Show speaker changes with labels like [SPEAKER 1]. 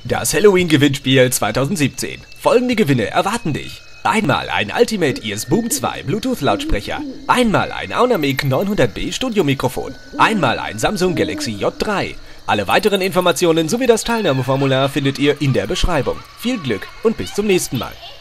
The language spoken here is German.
[SPEAKER 1] Das Halloween-Gewinnspiel 2017. Folgende Gewinne erwarten dich. Einmal ein Ultimate Ears Boom 2 Bluetooth-Lautsprecher. Einmal ein Aunamic 900B Studiomikrofon. Einmal ein Samsung Galaxy J3. Alle weiteren Informationen sowie das Teilnahmeformular findet ihr in der Beschreibung. Viel Glück und bis zum nächsten Mal.